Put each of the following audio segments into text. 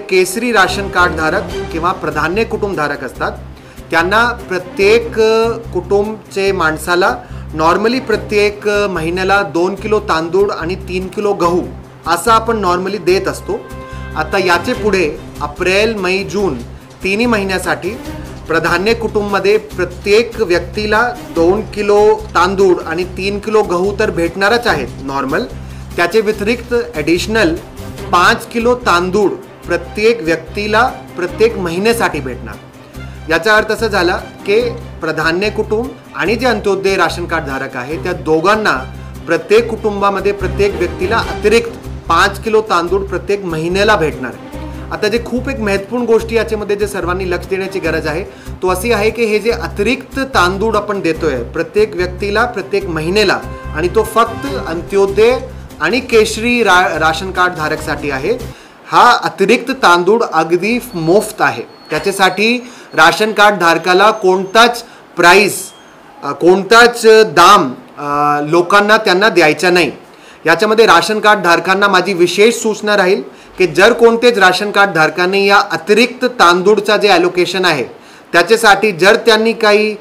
केसरी ration card धारक किंवा प्राधान्य कुटुंब धारक असतात त्यांना प्रत्येक कुटुंबचे माणसाला नॉर्मली प्रत्येक महिन्याला 2 किलो तांदूळ आणि 3 किलो गहू असा आपण नॉर्मली देत असतो। आता याचे पुढे एप्रिल मई जून तिन्ही महिन्यासाठी प्राधान्य कुटुंबमध्ये प्रत्येक व्यक्तीला 2 किलो तांदूळ आणि 3 किलो गहू तर भेटणारच आहेत नॉर्मल, त्याचे व्यतिरिक्त ॲडिशनल 5 किलो तांदूळ प्रत्येक व्यक्तीला प्रत्येक महिन्यासाठी भेटणार। याचा अर्थ असा झाला की प्राधान्य कुटुंब आणि जे अंत्योदय राशन कार्ड धारक आहे त्या दोघांना प्रत्येक कुटुंबामध्ये प्रत्येक व्यक्तीला अतिरिक्त 5 किलो तांदूळ प्रत्येक महिन्याला भेटणार आहे। आता जे खूप एक महत्त्वपूर्ण गोष्टी याच्यामध्ये जे सर्वांनी लक्ष देण्याची गरज आहे तो अशी आहे की हे जे अतिरिक्त तांदूळ आपण देतोय प्रत्येक व्यक्तीला प्रत्येक महिन्याला आणि तो फक्त अंत्योदय आणि केशरी राशन कार्ड धारकसाठी आहे। हा अतिरिक्त तांदूळ अगदी मोफत आहे, त्याच्यासाठी राशन कार्ड धारकाला कोणताच प्राइस कोणताच दाम लोकांना त्यांना द्यायचा नाही। याच्यामध्ये राशन कार्ड धारकांना माझी विशेष सूचना राहील की जर कोणतेच राशन कार्ड धारकांनी या अतिरिक्त तांदूळचा जे ॲलोकेशन आहे त्याच्यासाठी जर त्यांनी काही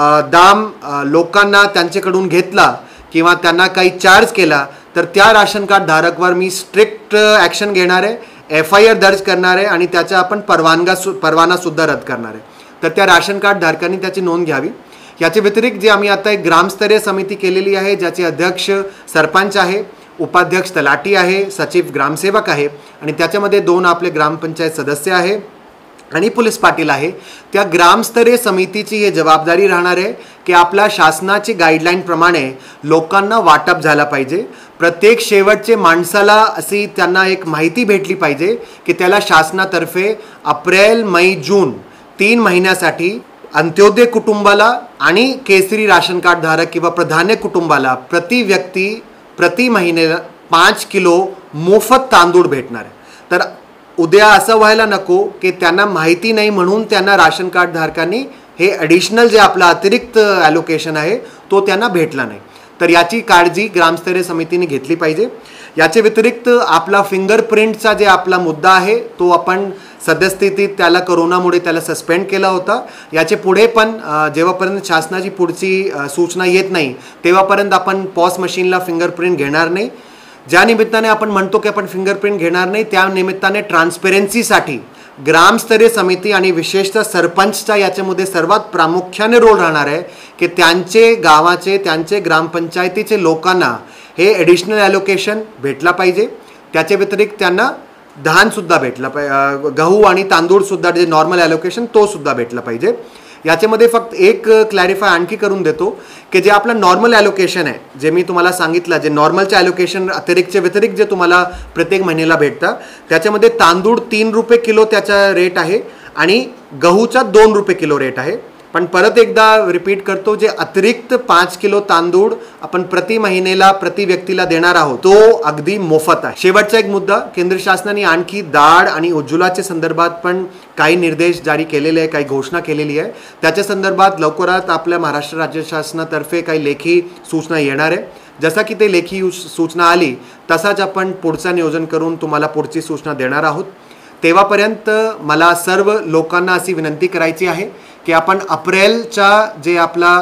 दाम लोकांना त्यांच्याकडून घेतला किंवा त्यांना काही चार्ज केला तर त्या राशन कार्ड धारकवर मी स्ट्रिक्ट ॲक्शन घेणार आहे, FIR दर्ज करणार आहे आणि त्याचा आपण परवाना सुद्धा रद्द करणार आहे। तर त्या राशन कार्ड धारकांनी त्याची नोंद घ्यावी। याच्या व्यतिरिक्त जे आम्ही आता एक ग्रामस्तरीय समिती केलेली आहे ज्याचे अध्यक्ष सरपंच आहे, उपाध्यक्ष तलाठी आहे, सचिव ग्रामसेवक आहे आणि त्याच्यामध्ये 2 आपले ग्रामपंचायत सदस्य आहे आणि पोलीस पाटील आहे। त्या ग्रामस्तरीय समितीची ही जबाबदारी राहणार आहे की आपल्या शासनाची गाईडलाईन प्रमाणे लोकांना वाटप झाला पाहिजे। प्रत्येक शेवटचे माणसाला अशी त्यांना एक माहिती भेटली पाहिजे की त्याला शासनातर्फे एप्रिल मई जून 3 महिन्यासाठी अंत्योदय कुटुंबाला आणि केसरी राशन कार्ड धारक किंवा प्राधान्य कुटुंबाला प्रति व्यक्ती प्रति महिन्याला 5 किलो मोफत तांदूळ भेटणार आहे। तर उद्या असं व्हायला नको की त्यांना माहिती नाही म्हणून त्यांना राशन कार्ड धारकांनी हे ॲडिशनल जे आपला अतिरिक्त ॲलोकेशन आहे तो त्यांना भेटला नाही। तर याची काळजी ग्रामस्तरीय समितीने घेतली पाहिजे। याच्या व्यतिरिक्त आपला फिंगरप्रिंटचा जे आपला मुद्दा आहे तो आपण सद्यस्थितीत त्याला कोरोनामुळे त्याला सस्पेंड केला होता। याचे पुढे पण जेव्हापर्यंत शासनाची पुढची सूचना येत नाही तेव्हापर्यंत आपण पॉस मशीनला फिंगरप्रिंट घेणार नाही। ज्या निमित्ताने आपण म्हणतो की आपण फिंगरप्रिंट घेणार नाही त्या निमित्ताने ट्रान्सपेरन्सीसाठी ग्रामस्तरीय समिती आणि विशेषतः सरपंचचा याच्यामध्ये सर्वात प्रामुख्याने रोल राहणार आहे की त्यांचे गावाचे त्यांचे ग्रामपंचायतीचे लोकांना हे ॲडिशनल ॲलोकेशन भेटला पाहिजे। त्याच्या व्यतिरिक्त त्यांना धानसुद्धा भेटला पाहिजे, गहू आणि तांदूळसुद्धा जे नॉर्मल ॲलोकेशन तो सुद्धा भेटला पाहिजे। याच्यामध्ये फक्त एक क्लॅरिफाय आणखी करून देतो की जे आपलं नॉर्मल ॲलोकेशन आहे जे मी तुम्हाला सांगितलं जे नॉर्मलचे ॲलोकेशन अतिरिक्तचे व्यतिरिक्त जे तुम्हाला प्रत्येक महिन्याला भेटतं त्याच्यामध्ये तांदूळ 3 रुपये किलो त्याचा रेट आहे आणि गहूचा 2 रुपये किलो रेट आहे। पण परत एकदा रिपीट करतो जे अतिरिक्त 5 किलो तांदूळ आपण प्रति महिन्याला प्रति व्यक्तीला देणार आहोत तो अगदी मोफत आहे। शेवटचा एक मुद्दा, केंद्र शासनाने आणखी डाळ आणि उज्ज्वलाच्या संदर्भात पण काही निर्देश जारी केलेले आहे, काही घोषणा केलेली आहे। त्याच्या संदर्भात लवकरात आपल्या महाराष्ट्र राज्य शासनातर्फे काही लेखी सूचना येणार आहे। जसा की ते लेखी सूचना आली तसाच आपण पुढचं नियोजन करून तुम्हाला पुढची सूचना देणार आहोत। तेव्हापर्यंत मला सर्व लोकांना अशी विनंती करायची आहे की आपण एप्रिलचा जे आपला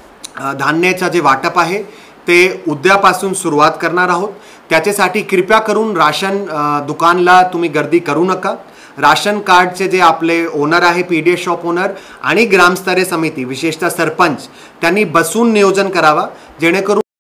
धान्याचा जे वाटप आहे ते उद्यापासून सुरुवात करणार आहोत। त्याच्यासाठी कृपया करून राशन दुकानला तुम्ही गर्दी करू नका। राशन कार्डचे जे आपले ओनर आहे PDS शॉप ओनर आणि ग्रामस्तरीय समिती विशेषतः सरपंच त्यांनी बसून नियोजन करावा जेणेकरून